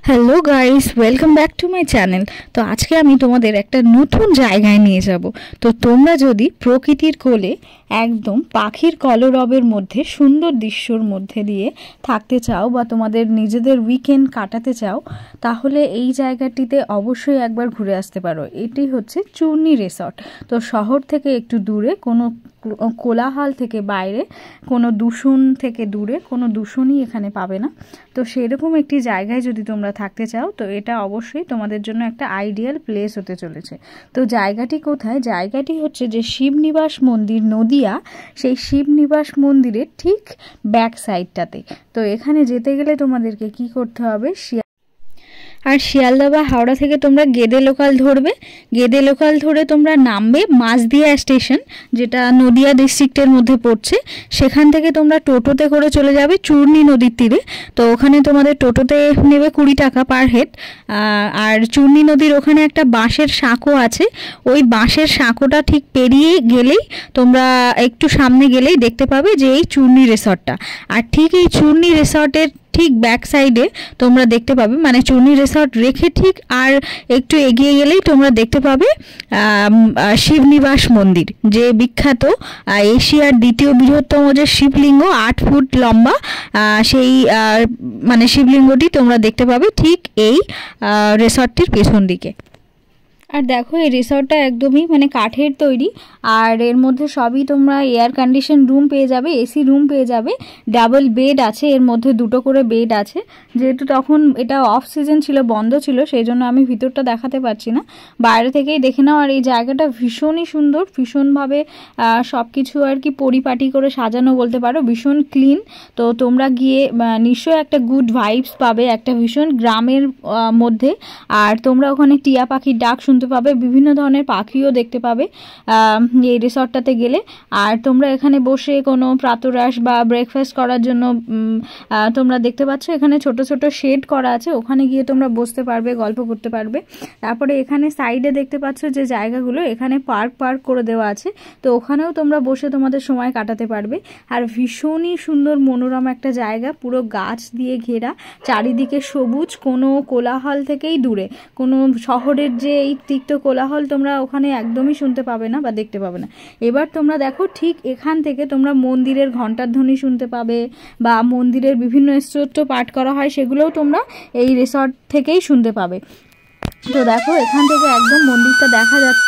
Hello guys, welcome back to my channel. তো আজকে আমি তোমাদের একটা নতুন জায়গায় নিয়ে যাব। তো তোমরা যদি প্রকৃতির কোলে একদম পাখির কলরবের মধ্যে সুন্দর দৃশ্যর মধ্যে দিয়ে থাকতে চাও বা তোমাদের নিজেদের উইকেন্ড কাটাতে চাও, তাহলে এই জায়গাটিতে অবশ্যই একবার ঘুরে আসতে পারো। এটি হচ্ছে চূর্ণি রিসর্ট। তো শহর থেকে একটু দূরে, কোনো কোলাহল থেকে বাইরে, কোনো দূষণ থেকে দূরে, কোনো দূষণই এখানে পাবে না। তো সেরকম একটি জায়গায় যদি তোমরা থাকতে চাও, তো এটা অবশ্যই তোমাদের জন্য একটা আইডিয়াল প্লেস হতে চলেছে। তো জায়গাটি কোথায়? জায়গাটি হচ্ছে যে শিবনিবাস মন্দির, নদিয়া, সেই শিবনিবাস মন্দিরের ঠিক ব্যাক সাইডটাতে। তো এখানে যেতে গেলে তোমাদেরকে কি করতে হবে, আর শিয়ালদা বা হাওড়া থেকে তোমরা গেদে লোকাল ধরবে। গেদে লোকাল ধরে তোমরা নামবে মাজদিয়া স্টেশন, যেটা নদিয়া ডিস্ট্রিক্টের মধ্যে পড়ছে। সেখান থেকে তোমরা টোটোতে করে চলে যাবে চূর্ণি নদীর তীরে। তো ওখানে তোমাদের টোটোতে নেবে 20 টাকা পার হেড। আর চূর্ণি নদীর ওখানে একটা বাঁশের সাঁকো আছে, ওই বাঁশের সাঁকোটা ঠিক পেরিয়ে গেলেই তোমরা একটু সামনে গেলেই দেখতে পাবে যে এই চূর্ণি রিসর্টটা। আর ঠিক এই চূর্ণি রিসর্টের ঠিক ব্যাক সাইডে তোমরা দেখতে পাবে, মানে চূর্ণি রিসর্ট রেখে ঠিক আর একটু এগিয়ে গেলেই তোমরা দেখতে পাবে শিবনিবাস মন্দির, যে বিখ্যাত এশিয়ার দ্বিতীয় বৃহত্তম যে শিবলিঙ্গ, 8 ফুট লম্বা, সেই মানে শিবলিঙ্গটি তোমরা দেখতে পাবে ঠিক এই রিসর্টটির পেছন দিকে। আর দেখো, এই রিসর্টটা একদমই মানে কাঠের তৈরি, আর এর মধ্যে সবই তোমরা এয়ার কন্ডিশন রুম পেয়ে যাবে, এসি রুম পেয়ে যাবে, ডাবল বেড আছে, এর মধ্যে 2টো করে বেড আছে। যেহেতু তখন এটা অফ সিজন ছিল, বন্ধ ছিল, সেই জন্য আমি ভিতরটা দেখাতে পারছি না, বাইরে থেকেই দেখে নাও। আর এই জায়গাটা ভীষণই সুন্দর, ভীষণভাবে সব কিছু আর কি পরিপাটি করে সাজানো বলতে পারো, ভীষণ ক্লিন। তো তোমরা গিয়ে নিশ্চয়ই একটা গুড ভাইবস পাবে, একটা ভীষণ গ্রামের মধ্যে। আর তোমরা ওখানে টিয়া পাখির ডাক শুনতে পাবে, বিভিন্ন ধরনের পাখিও দেখতে পাবে এই রিসর্টটাতে গেলে। আর তোমরা এখানে বসে কোনো প্রাতরাশ বা ব্রেকফাস্ট করার জন্য তোমরা দেখতে পাচ্ছ এখানে ছোট ছোট শেড করা আছে, ওখানে গিয়ে তোমরা বসতে পারবে, গল্প করতে পারবে। তারপরে এখানে সাইডে দেখতে পাচ্ছ যে জায়গাগুলো, এখানে পার্ক করে দেওয়া আছে, তো ওখানেও তোমরা বসে তোমাদের সময় কাটাতে পারবে। আর ভীষণই সুন্দর মনোরম একটা জায়গা, পুরো গাছ দিয়ে ঘেরা, চারিদিকে সবুজ, কোনো কোলাহল থেকেই দূরে, কোনো শহরের যে এই তিক্ত কোলাহল তোমরা ওখানে একদমই শুনতে পাবে না বা দেখতে পাবে না। এবার তোমরা দেখো, ঠিক এখান থেকে তোমরা মন্দিরের ঘণ্টার ধ্বনি শুনতে পাবে, বা মন্দিরের বিভিন্ন স্তোত্র পাঠ করা হয়, সেগুলোও তোমরা এই রিসর্ট থেকেই শুনতে পাবে। তো দেখো, এখান থেকে একদম মন্দিরটা দেখা যাচ্ছে।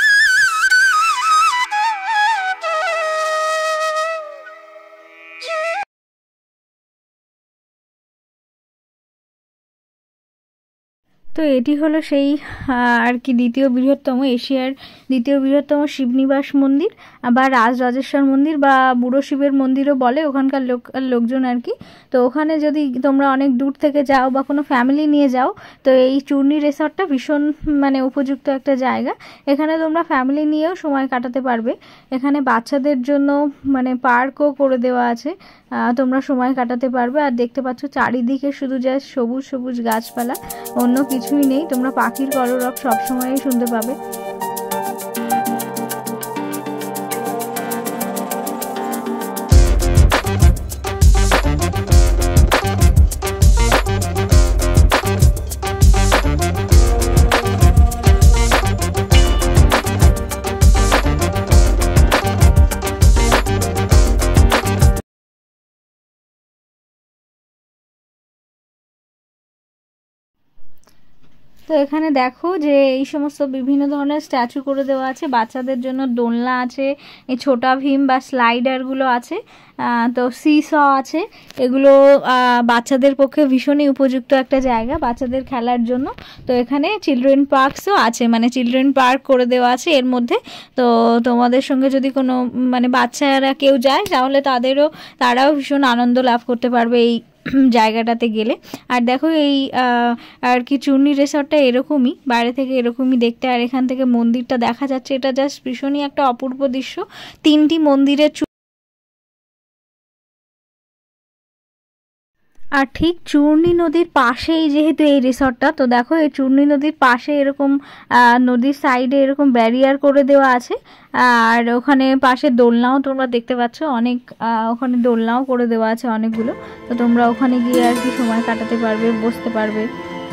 তো এটি হলো সেই আর কি এশিয়ার দ্বিতীয় বৃহত্তম শিবনিবাস মন্দির, বা রাজরাজেশ্বর মন্দির, বা বুড়ো শিবের মন্দিরও বলে ওখানকার লোকজন আর কি। তো ওখানে যদি তোমরা অনেক দূর থেকে যাও বা কোনো ফ্যামিলি নিয়ে যাও, তো এই চূর্ণি রিসর্টটা ভীষণ মানে উপযুক্ত একটা জায়গা। এখানে তোমরা ফ্যামিলি নিয়েও সময় কাটাতে পারবে। এখানে বাচ্চাদের জন্য মানে পার্কও করে দেওয়া আছে, তোমরা সময় কাটাতে পারবে। আর দেখতে পাচ্ছ চারিদিকে শুধু জাস্ট সবুজ সবুজ গাছপালা, অন্য কিছুই নেই। তোমরা পাখির কলরব সবসময়ই শুনতে পাবে। তো এখানে দেখো যে এই সমস্ত বিভিন্ন ধরনের স্ট্যাচু করে দেওয়া আছে, বাচ্চাদের জন্য দোলনা আছে, এই ছোটা ভীম বা স্লাইডারগুলো আছে, তো সিস আছে। এগুলো বাচ্চাদের পক্ষে ভীষণই উপযুক্ত একটা জায়গা বাচ্চাদের খেলার জন্য। তো এখানে চিলড্রেন পার্কসও আছে, মানে চিলড্রেন পার্ক করে দেওয়া আছে এর মধ্যে। তো তোমাদের সঙ্গে যদি কোনো মানে বাচ্চারা কেউ যায়, তাহলে তারাও ভীষণ আনন্দ লাভ করতে পারবে এই জায়গাটাতে গেলে। আর দেখো, এই আর কি চূর্ণি রিসর্টটা এরকমই, বাইরে থেকে এরকমই দেখতে। আর এখান থেকে মন্দিরটা দেখা যাচ্ছে, এটা জাস্ট ভীষণই একটা অপূর্ব দৃশ্য। 3টি মন্দিরের আর ঠিক চূর্ণি নদীর পাশেই যেহেতু এই রিসর্টটা, তো দেখো এই চূর্ণি নদীর পাশে এরকম নদীর সাইডে এরকম ব্যারিয়ার করে দেওয়া আছে। আর ওখানে পাশে দোলনাও তোমরা দেখতে পাচ্ছ, অনেক ওখানে দোলনাও করে দেওয়া আছে অনেকগুলো। তো তোমরা ওখানে গিয়ে আর কি সময় কাটাতে পারবে, বসতে পারবে।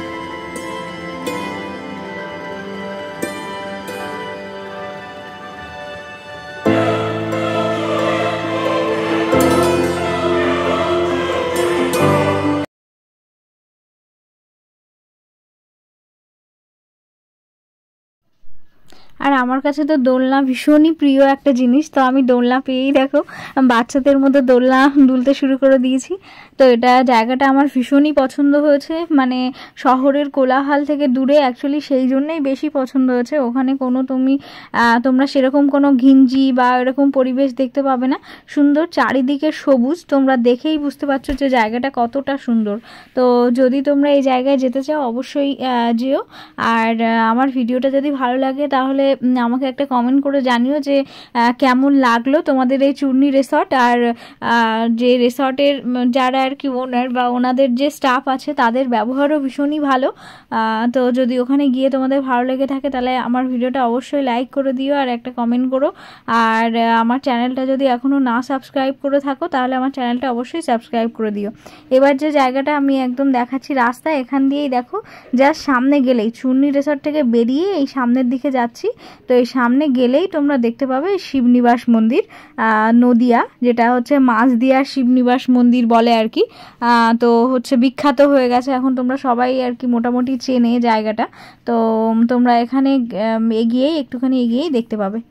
আমার কাছে তো দোলনা ভীষণই প্রিয় একটা জিনিস, তো আমি দোলনা পেয়েই দেখো বাচ্চাদের মধ্যে দোলনা দুলতে শুরু করে দিয়েছি। তো এটা জায়গাটা আমার ভীষণই পছন্দ হয়েছে, মানে শহরের কোলাহল থেকে দূরে, অ্যাকচুয়ালি সেই জন্যই বেশি পছন্দ হয়েছে। ওখানে কোনো তোমরা সেরকম কোনো ঘিঞ্জি বা এরকম পরিবেশ দেখতে পাবে না, সুন্দর চারিদিকে সবুজ, তোমরা দেখেই বুঝতে পারছো যে জায়গাটা কতটা সুন্দর। তো যদি তোমরা এই জায়গায় যেতে চাও অবশ্যই যেও। আর আমার ভিডিওটা যদি ভালো লাগে তাহলে আমাকে একটা কমেন্ট করে জানিও যে কেমন লাগলো তোমাদের এই চূর্ণি রিসর্ট। আর যে রিসর্টের যারা আর কি ওনার বা ওনাদের যে স্টাফ আছে তাদের ব্যবহারও ভীষণই ভালো। তো যদি ওখানে গিয়ে তোমাদের ভালো লেগে থাকে তাহলে আমার ভিডিওটা অবশ্যই লাইক করে দিও আর একটা কমেন্ট করো। আর আমার চ্যানেলটা যদি এখনও না সাবস্ক্রাইব করে থাকো তাহলে আমার চ্যানেলটা অবশ্যই সাবস্ক্রাইব করে দিও। এবার যে জায়গাটা আমি একদম দেখাচ্ছি রাস্তা, এখান দিয়েই দেখো জাস্ট সামনে গেলেই চূর্ণি রিসর্ট থেকে বেরিয়ে এই সামনের দিকে যাচ্ছি। তো এই সামনে গেলেই তোমরা দেখতে পাবে শিব নিবাস মন্দির, নদিয়া, যেটা হচ্ছে মাঝদিয়া শিব নিবাস মন্দির বলে আর কি। তো হচ্ছে বিখ্যাত হয়ে গেছে এখন, তোমরা সবাই আর কি মোটামুটি চেনে জায়গাটা। তো তোমরা এখানে একটুখানি এগিয়েই দেখতে পাবে।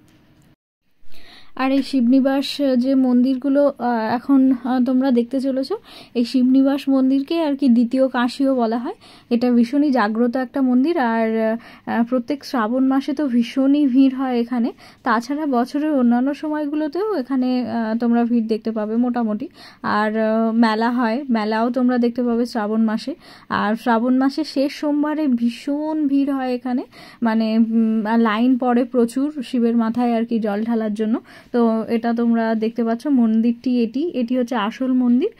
আর এই শিবনিবাস যে মন্দিরগুলো এখন তোমরা দেখতে চলেছো, এই শিবনিবাস মন্দিরকে আর কি দ্বিতীয় কাশীও বলা হয়। এটা ভীষণই জাগ্রত একটা মন্দির। আর প্রত্যেক শ্রাবণ মাসে তো ভীষণই ভিড় হয় এখানে। তাছাড়া বছরের অন্যান্য সময়গুলোতেও এখানে তোমরা ভিড় দেখতে পাবে মোটামুটি। আর মেলা হয়, মেলাও তোমরা দেখতে পাবে শ্রাবণ মাসে। আর শ্রাবণ মাসে শেষ সোমবারে ভীষণ ভিড় হয় এখানে, মানে লাইন পড়ে প্রচুর শিবের মাথায় আর কি জল ঢালার জন্য। তো এটা তোমরা দেখতে পাচ্ছ মন্দিরটি, এটি হচ্ছে আসল মন্দির,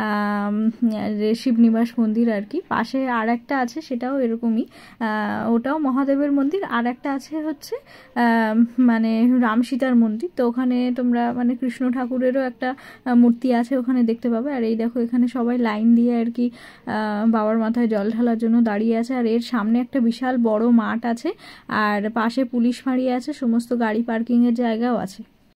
শিবনিবাস মন্দির আর কি। পাশে আর একটা আছে সেটাও এরকমই, ওটাও মহাদেবের মন্দির। আর একটা আছে হচ্ছে মানে রাম সীতার মন্দির। তো ওখানে তোমরা মানে কৃষ্ণ ঠাকুরেরও একটা মূর্তি আছে ওখানে দেখতে পাবে। আর এই দেখো এখানে সবাই লাইন দিয়ে আর কি বাবার মাথায় জল ঢালার জন্য দাঁড়িয়ে আছে। আর এর সামনে একটা বিশাল বড় মাঠ আছে, আর পাশে পুলিশ ফাঁড়ি আছে, সমস্ত গাড়ি পার্কিংয়ের জায়গাও আছে।